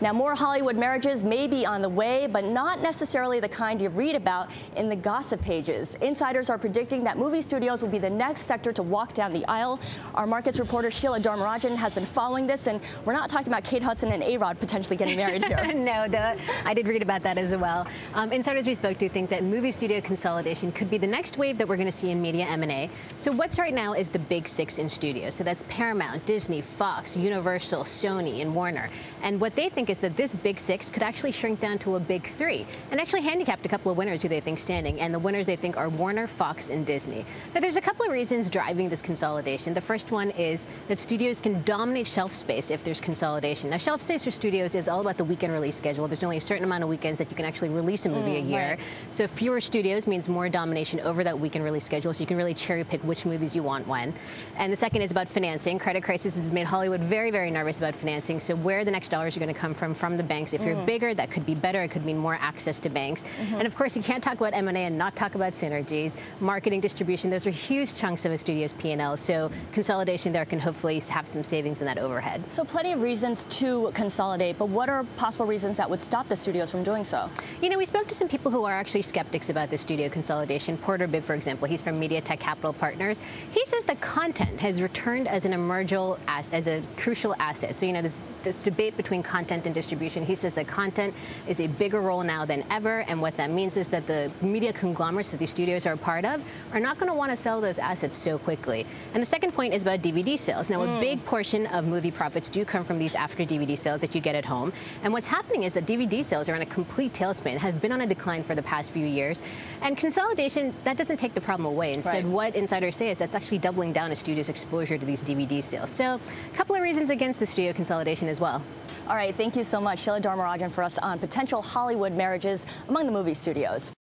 Now, more Hollywood marriages may be on the way, but not necessarily the kind you read about in the gossip pages. Insiders are predicting that movie studios will be the next sector to walk down the aisle. Our markets reporter Sheila Dharmarajan has been following this, and we're not talking about Kate Hudson and A-Rod potentially getting married here. No, I did read about that as well. Insiders we spoke to think that movie studio consolidation could be the next wave that we're going to see in media M&A. So what's right now is the big six in studios. So that's Paramount, Disney, Fox, Universal, Sony, and Warner. And what they think is that this big six could actually shrink down to a big three, and actually handicapped a couple of winners who they think standing. And the winners they think are Warner, Fox, and Disney. Now there's a couple of reasons driving this consolidation. The first one is that studios can dominate shelf space if there's consolidation. Now shelf space for studios is all about the weekend release schedule. There's only a certain amount of weekends that you can actually release a movie a year. Right. So fewer studios means more domination over that weekend release schedule, so you can really cherry pick which movies you want when. And the second is about financing. Credit crisis has made Hollywood very, very nervous about financing. So where the next dollars are going to come from the banks. If you're bigger, that could be better. It could mean more access to banks. And of course, you can't talk about M&A and not talk about synergies. Marketing, distribution, those are huge chunks of a studio's P&L. So consolidation there can hopefully have some savings in that overhead. So plenty of reasons to consolidate, but what are possible reasons that would stop the studios from doing so? You know, we spoke to some people who are actually skeptics about the studio consolidation. Porter Bibb, for example, he's from MediaTek Capital Partners. He says that content has returned as as a crucial asset. So, you know, this debate between content and distribution, he says that content is a bigger role now than ever, and what that means is that the media conglomerates that these studios are a part of are not going to want to sell those assets so quickly. And the second point is about DVD sales. Now, a big portion of movie profits do come from these after DVD sales that you get at home. And what's happening is that DVD sales are in a complete tailspin, have been on a decline for the past few years. And consolidation, that doesn't take the problem away. Instead, what insiders say is that's actually doubling down a studio's exposure to these DVD sales. So a couple of reasons against the studio consolidation as well. All right, thank you so much, Sheila Dharmarajan, for us on potential Hollywood marriages among the movie studios.